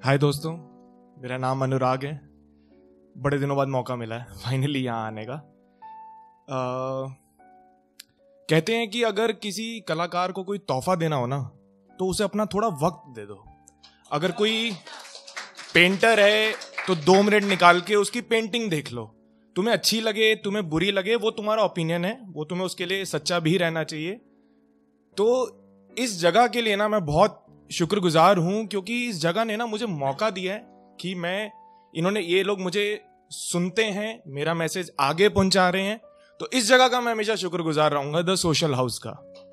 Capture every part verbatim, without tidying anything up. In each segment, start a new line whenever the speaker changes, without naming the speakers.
हाय दोस्तों, मेरा नाम अनुराग है। बड़े दिनों बाद मौका मिला है फाइनली यहाँ आने का। आ, कहते हैं कि अगर किसी कलाकार को कोई तोहफा देना हो ना तो उसे अपना थोड़ा वक्त दे दो। अगर कोई पेंटर है तो दो मिनट निकाल के उसकी पेंटिंग देख लो। तुम्हें अच्छी लगे, तुम्हें बुरी लगे, वो तुम्हारा ओपिनियन है, वो तुम्हें उसके लिए सच्चा भी रहना चाहिए। तो इस जगह के लिए ना मैं बहुत शुक्रगुजार हूं, क्योंकि इस जगह ने ना मुझे मौका दिया है कि मैं इन्होंने ये लोग मुझे सुनते हैं, मेरा मैसेज आगे पहुंचा रहे हैं। तो इस जगह का मैं हमेशा शुक्रगुजार रहूंगा, द सोशल हाउस का।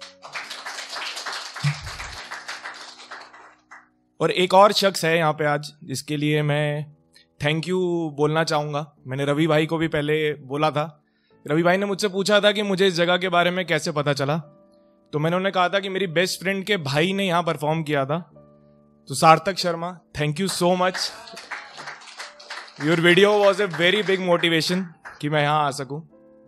और एक और शख्स है यहाँ पे आज जिसके लिए मैं थैंक यू बोलना चाहूंगा। मैंने रवि भाई को भी पहले बोला था। रवि भाई ने मुझसे पूछा था कि मुझे इस जगह के बारे में कैसे पता चला, तो मैंने उन्हें कहा था कि मेरी बेस्ट फ्रेंड के भाई ने यहां परफॉर्म किया था। तो Sarthak Sharma, thank you so much. Your video was a very big motivation कि मैं यहां आ सकूं।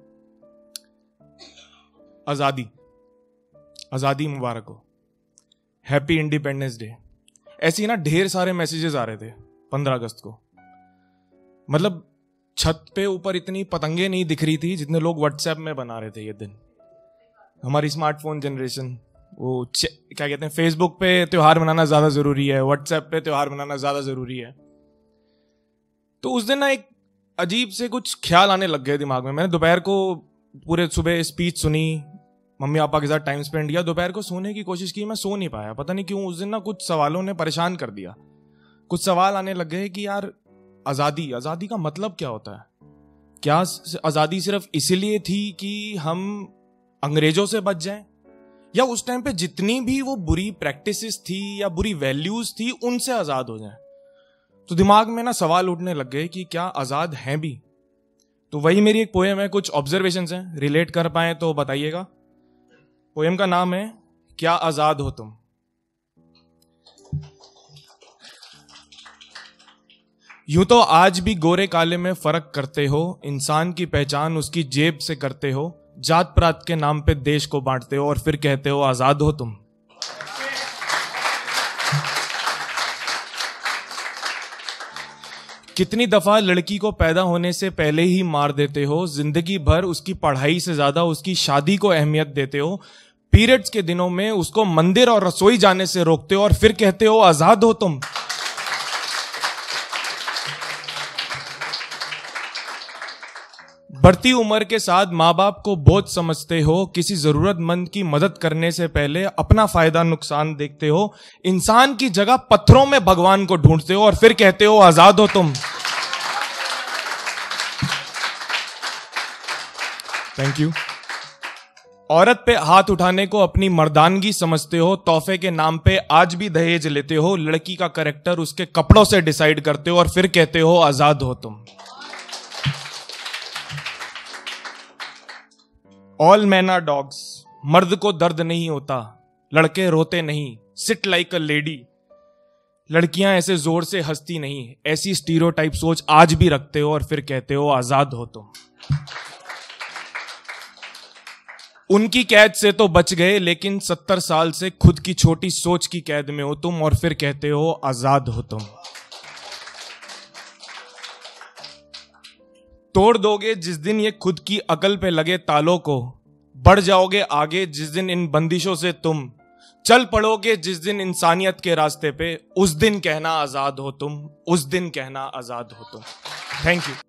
आजादी आजादी मुबारक हो, हैप्पी इंडिपेंडेंस डे। ऐसे ही ना ढेर सारे मैसेजेस आ रहे थे पंद्रह अगस्त को। मतलब छत पे ऊपर इतनी पतंगे नहीं दिख रही थी जितने लोग व्हाट्सएप में बना रहे थे ये दिन। हमारी स्मार्टफोन जनरेशन, वो क्या कहते हैं, फेसबुक पे त्योहार मनाना ज्यादा जरूरी है, व्हाट्सएप पे त्योहार मनाना ज्यादा जरूरी है। तो उस दिन ना एक अजीब से कुछ ख्याल आने लग गए दिमाग में। मैंने दोपहर को पूरे सुबह स्पीच सुनी, मम्मी पापा के साथ टाइम स्पेंड किया, दोपहर को सोने की कोशिश की, मैं सो नहीं पाया। पता नहीं क्यों उस दिन ना कुछ सवालों ने परेशान कर दिया। कुछ सवाल आने लग गए कि यार आजादी आजादी का मतलब क्या होता है? क्या आजादी सिर्फ इसीलिए थी कि हम अंग्रेजों से बच जाएं, या उस टाइम पे जितनी भी वो बुरी प्रैक्टिसेस थी या बुरी वैल्यूज थी उनसे आजाद हो जाएं? तो दिमाग में ना सवाल उठने लग गए कि क्या आजाद हैं भी? तो वही मेरी एक पोएम है, कुछ ऑब्जर्वेशंस हैं, रिलेट कर पाए तो बताइएगा। पोएम का नाम है क्या आजाद हो तुम। यूं तो आज भी गोरे काले में फर्क करते हो, इंसान की पहचान उसकी जेब से करते हो, जात पात के नाम पे देश को बांटते हो और फिर कहते हो आजाद हो तुम। कितनी दफा लड़की को पैदा होने से पहले ही मार देते हो, जिंदगी भर उसकी पढ़ाई से ज्यादा उसकी शादी को अहमियत देते हो, पीरियड्स के दिनों में उसको मंदिर और रसोई जाने से रोकते हो और फिर कहते हो आजाद हो तुम। बढ़ती उम्र के साथ माँ बाप को बोझ समझते हो, किसी जरूरतमंद की मदद करने से पहले अपना फायदा नुकसान देखते हो, इंसान की जगह पत्थरों में भगवान को ढूंढते हो और फिर कहते हो आजाद हो तुम। Thank you. औरत पे हाथ उठाने को अपनी मर्दानगी समझते हो, तोहफे के नाम पे आज भी दहेज लेते हो, लड़की का कैरेक्टर उसके कपड़ों से डिसाइड करते हो और फिर कहते हो आजाद हो तुम। ऑल मैन आर डॉग्स, मर्द को दर्द नहीं होता, लड़के रोते नहीं, सिट लाइक अ लेडी, लड़कियां ऐसे जोर से हंसती नहीं, ऐसी स्टीरियोटाइप सोच आज भी रखते हो और फिर कहते हो आजाद हो तुम। उनकी कैद से तो बच गए, लेकिन सत्तर साल से खुद की छोटी सोच की कैद में हो तुम और फिर कहते हो आजाद हो तुम। तोड़ दोगे जिस दिन ये खुद की अकल पे लगे तालों को, बढ़ जाओगे आगे जिस दिन इन बंदिशों से तुम, चल पड़ोगे जिस दिन इंसानियत के रास्ते पे, उस दिन कहना आजाद हो तुम, उस दिन कहना आजाद हो तुम। Thank you.